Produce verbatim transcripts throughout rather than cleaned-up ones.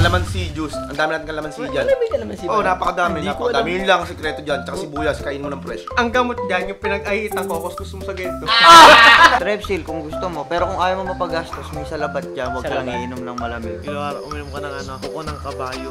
Kalamansi juice. Ang dami natin kalamansi dyan. Wala may kalamansi ba? Oo, napakadami. Hindi ko Napakadami. alam. Yun lang ang sekreto dyan. Tsaka sibuyas, kain mo ng fresh. Ang gamot dyan, yung pinag-ahitan ko, kung gusto mo sa gento. Trepsil kung gusto mo, pero kung ayaw mo mapagastos, may salabat dyan, huwag ka lang Salabat. iinom ng malamig. Kilawara, uminom ka ng ano, kuko ng kabayo.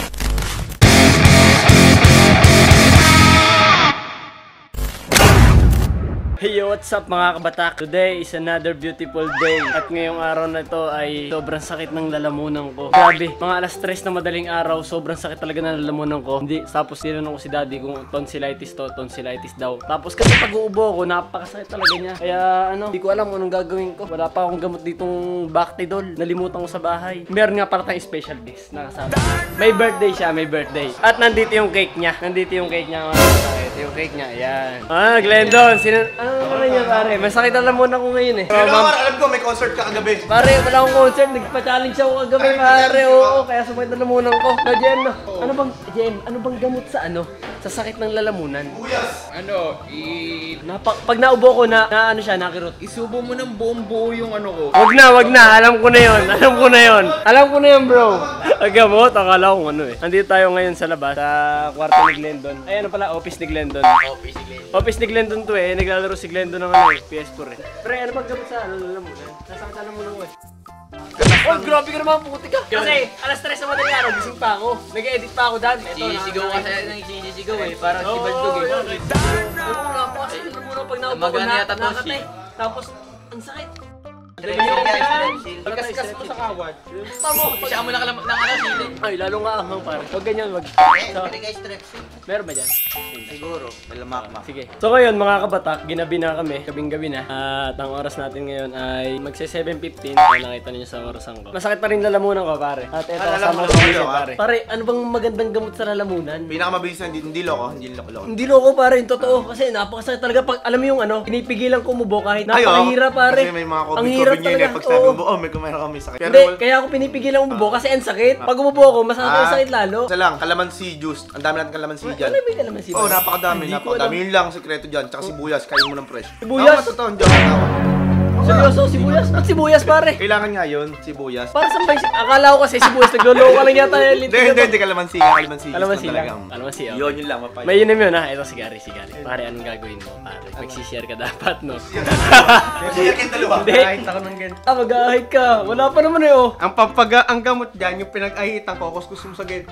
Hey yo, what's up mga kabatak? Today is another beautiful day. At ngayong araw na ito ay sobrang sakit ng lalamunan ko. Grabe, mga alas tres na madaling araw, sobrang sakit talaga ng lalamunan ko. Hindi, tapos tinanong ko si daddy kung tonsillitis to, tonsillitis daw. Tapos kasi pag uubo ko, napakasakit talaga niya. Kaya ano, hindi ko alam kung anong gagawin ko. Wala pa akong gamot ditong Bactidol. Nalimutan ko sa bahay. Meron nga para tayong special guest na kasama. May birthday siya, may birthday. At nandito yung cake niya. Nandito yung cake niya mga kabatak. Ito yung cake niya, yan. Ah, Glendon, sino... Ano na niya pare? Masakit na lang muna ko ngayon eh. Pero naman, alam ko may concert ka kagabi. Pare, wala akong concert. Nagpa-challenge ako kagabi pare. Oo, kaya sumakit na lamunan ko. Na Jem, no? Ano bang, Jem, ano bang gamot sa ano? Sa sakit ng lalamunan? Buyas. Ano, i... Napa, pag naubo ko na, na ano siya, nakirot. Isubo mo ng buong buo yung ano ko. Wag na, wag na. Alam ko na yon. Alam ko na yon. Alam ko na yon, bro. Ang gamot, akala ko ano eh. Nandito tayo ngayon sa labas, sa kwarto ni Glendon. Ay, ano pala, office ni Glendon. Office ni Glendon. Office ni Glendon to eh. Naglalaro si Glendon ng ano eh, P S four eh. Pre, ano bang gamot sa ano, lalamunan? Nasakit na lalamunan ko eh. Oh, grabe ka naman, puti ka! Kasi, alas tres na madaling araw, gising pa ako. Nag-edit pa ako, Dan. Sisigaw ka sa nang sisigaw eh, parang si Baldog eh. Ano mo nga po kasi, ano mo pag naupo ko Magana na, yata to, nakatay. Tapos, ang sakit. Trepsil guys, Trepsil. Pagkaskas mo sa kawad. Tamo, Isa mo lang kalam ng ano, sili. ay, lalo nga ahang pare. Huwag ganyan, wag. So, Pwede guys, Trepsil. meron ba dyan? Siguro, malamakmak. Sige. So ngayon mga kabatak, ginabi na kami, gabing gabi na. At ang oras natin ngayon ay magse seven fifteen. Kaya nakita niyo sa orasan ko. Masakit pa rin lalamunan ko pare. At ito Ah, kasama lalamunan ko mo, siya ah. pare. Pare, ano bang magandang gamot sa lalamunan? Pinakamabilis na hindi, hindi loko, hindi loko loko. Hindi loko pare, yung totoo. Kasi napakasakit talaga. Pag alam mo yung ano, pinipigilan ko umubo kahit Ay, oo. napakahirap pare. Kasi may mga Ang COVID, hirap COVID ngayon eh. talaga. Pag sabi Oo. mo, oh, may kumain kami sakit. Pero Hindi, wal- kaya ako pinipigilan umubo kasi ang sakit. Pag umubo ako, mas Ah. sakit lalo. Isa lang, kalamansi juice. Ang dami natin kalamansi dyan. Wala may kalamansi ba? Oo, napakadami, Hindi ko napakadami. alam. Yun lang ang sekreto dyan. Tsaka sibuyas, kain mo ng fresh. Sibuyas? Ako, totoo, joke lang ako. Seryoso, sibuyas? Ba't sibuyas pare? Kailangan nga yun, sibuyas. Para sa bay, akala ko kasi sibuyas, nagloloko ka lang yata. Hindi, hindi, hindi, kalamansi nga, kalamansi. juice Kalamansi lang lang. talaga. Kalamansi, okay. Yun, yun lang, mapay. May yun yun ha. Ito sigari, sigari. Pare, anong gagawin mo? Pare, magsishare ka dapat, no? Siya kayong dalawa. Hindi. Kahit ako ng gento. Ah, mag-ahit ka. Wala pa naman eh, oh. Ang pampaga, ang gamot dyan, yung pinag-ahitan ko, kung gusto mo sa gento.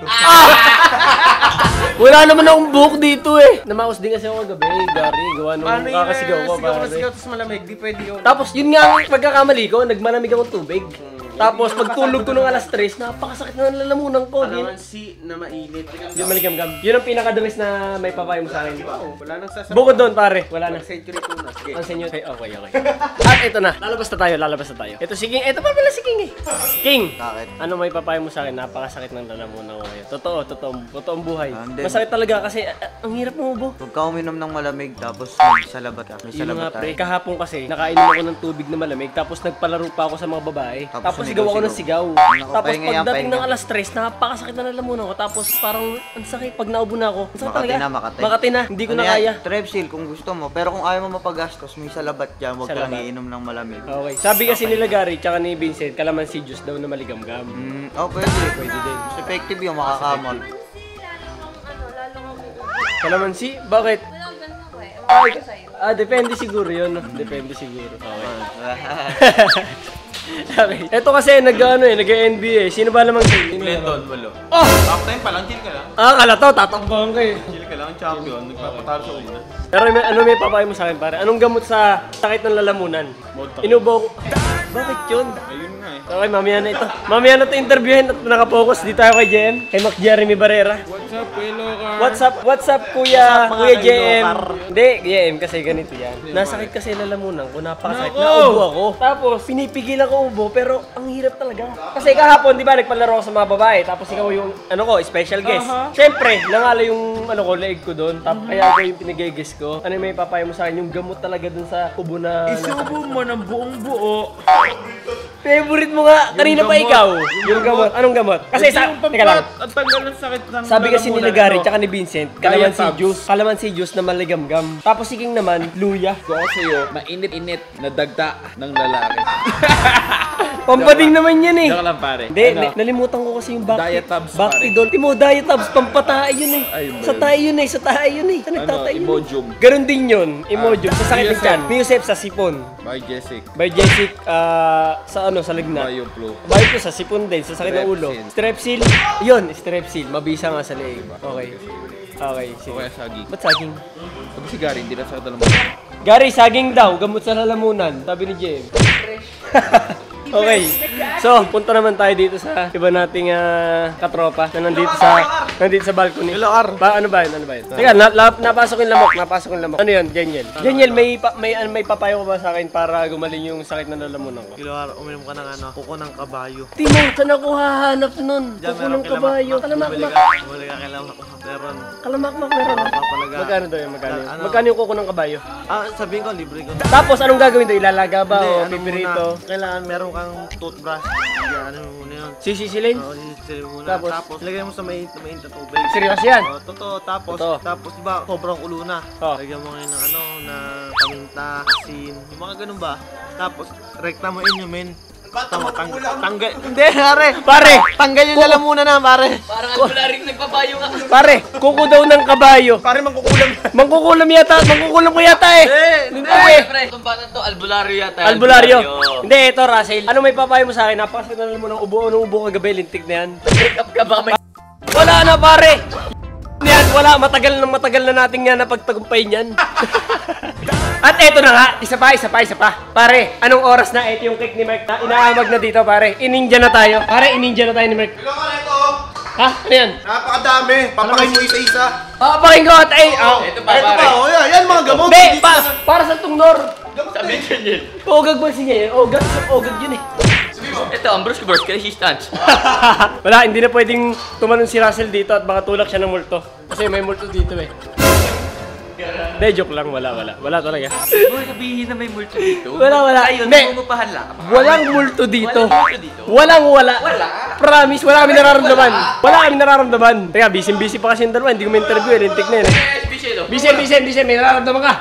Wala naman akong buhok dito eh. Namaos din kasi ako kagabi, Gary. Gawa nung Paano yun? kakasigaw ko, Sigaw ka pare. sigaw, tapos malamig, di pwede yun. Tapos yun nga ang pagkakamali ko, nagmalamig akong tubig. Tapos pagtulog ko ng alas tres, napakasakit na ng lalamunan ko. Di, Kalamansi na mainit. yun maligam-gam. Yun ang pinakadamis na may papayo mo sa akin. Oo, wala nang sasabihin. Bukod doon pare, wala na. Century tuna, sige. Ang senyo. Okay, okay, okay. At ito na. Lalabas na tayo, lalabas na tayo. Ito si King. Ito pa pala si King eh. King! Bakit? Ano may papayo mo sa akin? Napakasakit ng lalamunan ko ngayon. Totoo, totoo. Totoong buhay. Ah, hindi. Masakit talaga kasi ah, ah, ang hirap mo ubo. Huwag ka uminom ng malamig, tapos magsalabat ka. May Yun nga salabat pre, tayo. kahapon kasi nakainom ako ng tubig na malamig tapos nagpalaro pa ako sa mga babae. Tapos Tapos sigaw ako ng sigaw. Naku, Tapos pahinga yan, pagdating ng pahinga. alas tres, napakasakit na lalamunan ko. Tapos parang ang sakit pag naubo na ako. Ang sakit Makati talaga. na, Makati. Makati na, hindi ko Ano na yan? kaya. Trepsil kung gusto mo, pero kung ayaw mo mapagastos, may salabat dyan, huwag ka lang Salabat. iinom ng malamig. Okay. Sabi kasi nila Gary, tsaka ni Vincent, kalamansi juice daw na maligam-gam. Mm, oh, pwede. Pwede din. Mas effective yung makakamol. Kalamansi? Bakit? Wala ganun ako eh. Ewan ko sa'yo. Ah, depende siguro yun. no? Depende siguro. Okay. Okay. Ito kasi nag-ano eh, nag-N B A. Sino ba namang Glendon, walo. Oh! Half time pa lang, chill ka lang. Ah, kala to, tatakbuhan ka eh. Chill ka lang, champion. Nagpapatalo sa una. Pero may, ano may papayo mo sa akin pare? Anong gamot sa sakit ng lalamunan? Inubo ko. Bakit yun? Ayun nga eh. Okay, mamaya na ito. Mamaya na ito interviewin at nakapokus. Di tayo kay J M. Kay Mac Jeremy Barrera. What's up, Willow Car? What's up, what's up kuya, kuya J M? Hindi, J M kasi ganito yan. Nasakit kasi lalamunan ko, napakasakit. Nako! Naubo ako. Tapos, pinipigilan ko ubo, pero ang hirap talaga. Kasi kahapon, di ba, nagpalaro ako sa mga babae. Tapos ikaw yung, ano ko, special guest. Siyempre, nangala yung, ano ko, leeg ko doon. Tapos kaya ako yung pinigay-guest ko. Ano yung may papayo mo sa akin? Yung gamot talaga dun sa ubo na... Isubo mo ng buong buo. Favorite mo nga. Kanina pa gamot. ikaw. Yung gamot. Anong gamot? Kasi sa... Yung Teka lang. pampat, ang tanggal ng sakit ng Sabi kasi lalamunan, nila Gary ano? tsaka ni Vincent, kalamansi Diet juice. Kalamansi juice na maligamgam. Tapos si King naman, luya. Ko ako sa'yo, mainit-init na dagda ng lalaki. Pampading naman yan eh. Joke lang pare. Hindi, Ano? na- nalimutan ko kasi yung Bacti. Diet Tabs, Bacti pare. doon. Timo, Diet Tabs, pampatae yun eh. Ay, ba sa yun? tae yun eh, sa tae yun eh. Sa nagtatay yun eh. Imodium. Ganun din yun, Imodium. Sa sakit ng Miosep. tiyan. Miosep sa sipon. By Jessic. By Jessic, ah, sa ano, sa ligna. By yung flu. Bayo po sa sipon din, sa sakit ng ulo. Strepsil. Yun, Strepsil. Mabisa nga sa leeg. Okay. Okay, O sige. kaya saging. Ba't saging? Sabi si Gary, hindi na sa dalaman. Gary, saging daw. Gamot sa lalamunan. Sabi ni Jem. Okay. So, punta naman tayo dito sa iba nating ah, katropa na nandito sa nandito sa balcony. Hello, Ar. Ba, ano ba yun? Ano ba yun? Teka, na, na, napasok yung lamok. Napasok yung lamok. Ano yun? Jeniel. Jeniel, may, pa, may, ano, may papayo ko ba sa akin para gumaling yung sakit na lalamunan ko? Kiloar, uminom ka ng ano, kuko ng kabayo. Timo, saan ako hahanap nun? Diyan, Kuko meron ng kabayo. Bumili Kalamakmak. ka, bumili ka kailangan ko. Meron. Kalamakmak meron. Papalaga. Magkano daw yun? Magkano yun? Ano? Magkano yung kuko ng kabayo? Ah, sabihin ko, libre ko. Tapos, anong gagawin doon? Ilalaga ba Hindi, o ano pipirito? muna, kailangan meron kang toothbrush. Hindi, ano muna yun. Sisisilin? Oo, sisili muna. Tapos? Tapos, lagyan mo sa may mainit na tubig. Seryoso yan? Oo, totoo. Tapos, Totoo. tapos diba, sobrang ulo na. Oh. Lagyan mo ngayon ng ano, na paminta, asin, yung mga ganun ba. Tapos, rekta mo in yung men. Tama, tang tanggal. Hindi, pare. Pare! Tanggal yung lalamunan na, pare. Parang albularing nagpapayo ka. Pare, kuko daw ng kabayo. Pare, mangkukulam. Mangkukulam yata, mangkukulam ko yata eh. Hindi, Hindi eh. Pre, itong bata to, albularyo yata. Albularyo. Hindi, ito Russell. Ano may papayo mo sa akin? Napakasinal mo ng ubo. Ano ubo kagabi? Lintik na yan. Break up ka ba? May Wala na pare. Yan, wala. Matagal na matagal na natin yan napagtagumpay niyan. At eto na nga, isa pa, isa pa, isa pa. Pare, anong oras na? Ito yung cake ni Mark na inaamag na dito, pare. Ininja na tayo. Pare, ininja na tayo ni Mark. Hello ka nito. Ha? Ano yan? Napakadami. Papakain mo isa-isa. Ah, paking ko at ay, oh. ito pa Ito pare. pa, oh, yan, yan mga gamot. Hindi, Hindi pa, pa- para sa tungnor. Sabi ko yun. Ogag ba siya yan? Ogag, ogag yun eh. Ito, ang Bruce Burst, resistance. Wala, hindi na pwedeng tumalon si Russell dito at baka tulak siya ng multo. Kasi may multo dito eh. Hindi, joke lang. Wala, wala. Wala talaga. Huwag sabihin na may multo dito. Wala, wala. Ayun, Hindi. umupahan lang. Walang multo dito. Walang multo dito. Walang wala. Wala. Promise, wala kami nararamdaman. Wala kami nararamdaman. Teka, busy-busy pa kasi yung dalawa. Hindi ko may interview eh. Lintik na yun eh. Eh, special oh. Busy, busy, busy. May nararamdaman ka.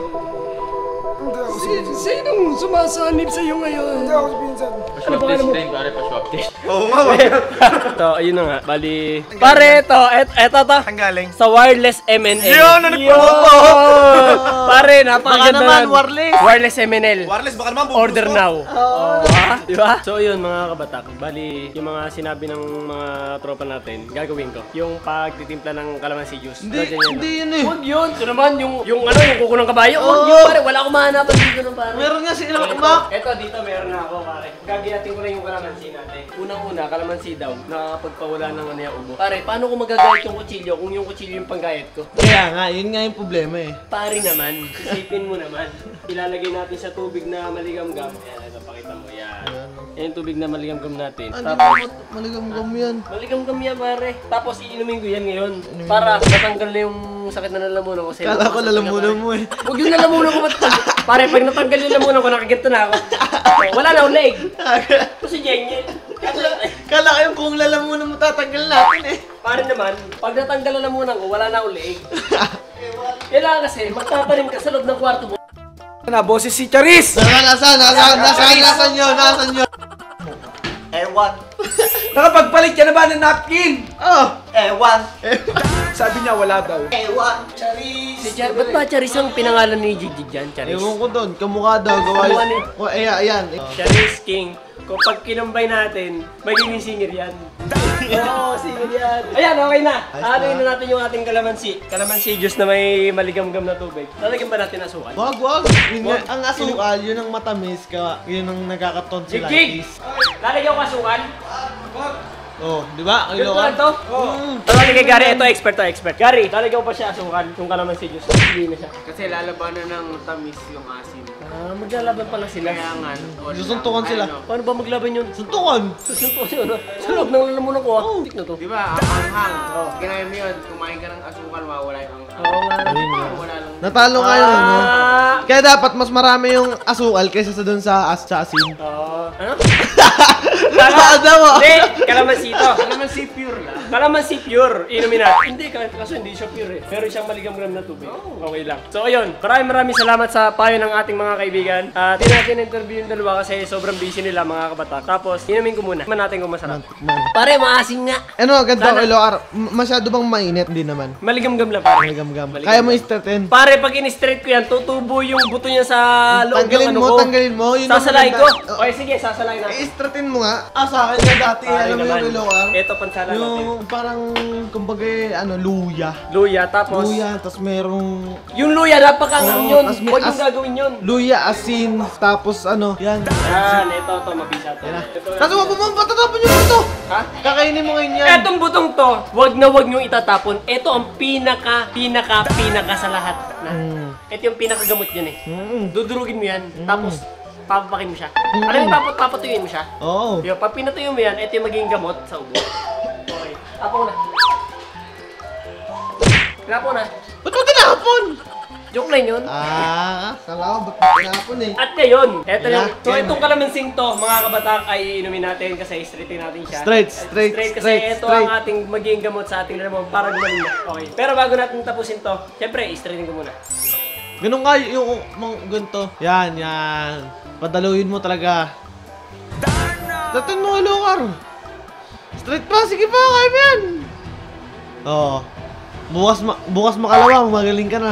Sinong sumasanib sa'yo ngayon? Hindi ako si Vincent. Ano pa mo? Pare, pa-swap test. Oo nga, So, ayun na nga. Bali. Pare, ito. Et, eto to. Ang galing. Sa wireless M N L. Yun, ano nagpromote mo? Pare, napakaganda Baka naman, nun. wireless. Wireless M N L. Wireless, baka naman. Order now. Oh, ha? Di ba? So, yun mga kabatak. Bali, yung mga sinabi ng mga tropa natin, gagawin ko. Yung pagtitimpla ng calamansi juice. Hindi, hindi yun eh. Huwag yun. Ito naman, yung, yung ano, yung kuko ng kabayo. Huwag yun, pare. Wala akong mahanapan dito ng pare. Meron nga sila Ito, umak. ito, dito meron na ako, pare. Gagayatin ko lang yung kalamansi natin. Unang-una, kalamansi daw, nakakapagpawala ng ano yung ubo. Pare, paano ko magagayat yung kutsilyo kung yung kutsilyo yung panggayat ko? Kaya nga, yun nga yung problema eh. Pare naman, isipin mo naman. Ilalagay natin sa tubig na maligamgam. Ayan, ito, pakita mo. Yan. Yan yung tubig na maligamgam natin. Tapos, Maligam-gam yan. maligamgam yan, pare. Tapos, iinumin ko yan ngayon. Para matanggal na yung sakit na lalamunan ko. Kala ko lalamunan mo eh. Huwag yung lalamunan ko matanggal. Pare, pag natanggal yung lalamunan ko, nakaganto na ako. Oh, wala na akong leg. Ito si Jeniel. Kala ko yung kung lalamunan mo tatanggal natin eh. Pare naman, pag natanggal na lamunan ko, wala na akong leeg. Kailangan kasi, magtatanim ka sa loob ng kwarto mo. Na, boses si Charis! Nasaan, nasaan, nasaan, nasaan, nasaan yun, nasaan yun? Ewan. Nakapagpalit ka na ba ng napkin? Oh! Ewan. Sabi niya wala daw. Ewan. Charis. Si Char, ba't ba Charis ang pinangalan ni Jigjig dyan, Charis? Ewan ko doon, kamukha daw, gawa Kamukha yun. ni- Oh, ayan, ayan. Charis King. Kung pag kinumbay natin, magiging singer yan. Oo, singer yan. Ayan, okay na. Aanoin na natin yung ating kalamansi. Kalamansi juice na may maligamgam na tubig. Lalagyan ba natin asukan? Wag, wag. Yun nga, ang asukal, yun ang matamis ka, yun ang Jigjig! nagkakatonsillitis. Lalagyan ko asukan? Oh, di ba? Ang Ganito ilokan. lang to? Oo. Lalagyan kay Gary, ito expert to, expert. Gary, lalagyan ko pa siya asukan. Yung kalamansi juice. Hindi na siya. Kasi lalabanan ng tamis yung asin. Ah, maglalaban pala sila. Kaya nga, Susuntukan sila. Paano ba maglaban yun? Suntukan! Susuntukan yun, ano? Sa loob ng lalamunan ko, ah. Tik na to. Di ba, ang anghang. Kinain mo yun, kumain ka ng asukal, mawawala yung anghang. Oo nga. Wala lang Natalo nga yung ano. Ah! Kaya dapat mas marami yung asukal kaysa sa dun sa as sa asin. Oo. Ano? Ano mo? Hindi, kalamansi to. Kalamansi pure lang. Kalamansi pure. Inumin natin. Hindi, kaso hindi siya pure eh. Meron siyang maligam-gram na tubig. Okay lang. So ayun, maraming maraming salamat sa payo ng ating mga kaibigan. At hindi natin interview yung dalawa kasi sobrang busy nila mga kabatak. Tapos, inumin ko muna. Man natin kung masarap. Pare, maasin nga. Ano, ganda Sana- kay Loar. M- Masyado bang mainit? Hindi naman. Maligam-gam lang pare. Gam-gam. Maligam. Kaya mo i-straighten. Pare, pag in-straight ko yan, tutubo yung buto niya sa loob Tanggalin ng ano mo, ko. tanggalin mo. Yun ang Sasalain ko. maganda. Oh. Okay, sige, sasalain natin. I-straighten mo nga. Ah, sa akin na dati. Pare Alam mo naman. yung kay Loar? Ito, pansala natin. Yung parang, kumbaga, ano, luya. Luya, tapos... Luya, tapos merong Yung luya, napakangam Oo, yun. tas may Huwag yung as- gagawin yun. luya, asin, tapos ano, yan. Yan, ito, ito, mabisa to. Ito, Tapos wag mo patatapon yung buto. Ha? Kakainin mo ngayon yan. Etong butong to, wag na wag nyo itatapon. Ito ang pinaka, pinaka, pinaka sa lahat. Na. Mm. Ito yung pinakagamot yan eh. Mm. Dudurugin mo yan, tapos papapakin mo siya. Alam mo, papat papatuyuin mo siya. Oo. Yung, pag pinatuyo mo yan, ito yung magiging gamot sa ubo. Okay. Tapo na. Tapo na. Ba't mo tinapon? Joke lang yun. Ah, kala ko ba't mo tinapon eh. At ngayon, eto Yeah, yung, so yeah. itong kalamansing to, mga kabatak, ay inumin natin kasi straightin natin siya. Straight, straight, straight. Kasi straight, ito straight. ang ating magiging gamot sa ating lamang para gumaling na. Okay. Pero bago natin tapusin to, syempre, straightin ko muna. Ganun nga yung mga ganito. Yan, yan. Padaluin mo talaga. Datin mo, Lokar. Straight pa, sige pa, kaya mo yan. Oo. Bukas, ma bukas makalawa, magaling ka na.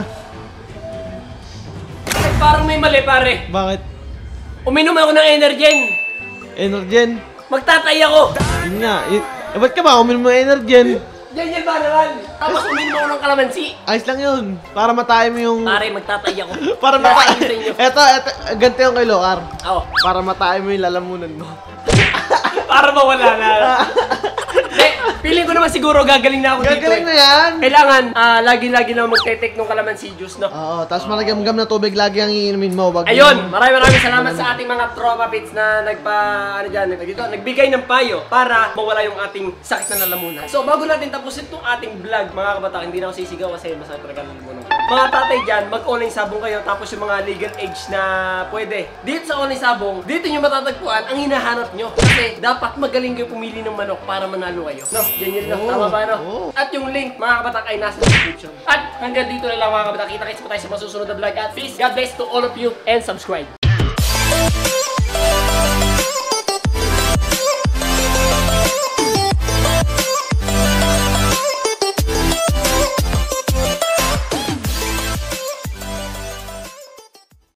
Ay, parang may mali, pare. Bakit? Uminom ako ng Energen. Energen. Magtatay ako. Yun nga. Y eh, ba't ka ba? Uminom mo Energen. Yan yan ba naman? Tapos uminom ako ng kalamansi. Ayos lang yun. Para matay mo yung... Pare, magtatay ako. Para Sinasabi matay... ko sa inyo. Eto, eto. Ganito yung kay Lokar. Oo. Para matay mo yung lalamunan mo. Para mawala na. Eh, feeling ko naman siguro gagaling na ako dito. Gagaling eh. na yan. Kailangan, ah, lagi-lagi na magte-take ng kalamansi juice, no? Oo, tapos malagamgam na tubig lagi ang iinumin mo. Wag Ayun, maraming maraming salamat sa ating mga tropa pits na nagpa, ano dyan, nag- dito, nagbigay ng payo para mawala yung ating sakit na lalamunan. So, bago natin tapusin itong ating vlog, mga kabatak, hindi na ako sisigaw kasi masakit talaga ang lalamunan. Mga tatay dyan, mag-online sabong kayo, tapos yung mga legal age na pwede. Dito sa online sabong, dito nyo matatagpuan ang hinahanap nyo. Kasi dapat magaling kayo pumili ng manok para manalo kayo. No, yan yun lang. Oo, Tama ba, no? oo. At yung link, mga kabatak, ay nasa description. At hanggang dito na lang, mga kabatak. Kita-kits pa tayo sa masusunod na vlog. At peace, God bless to all of you, and subscribe.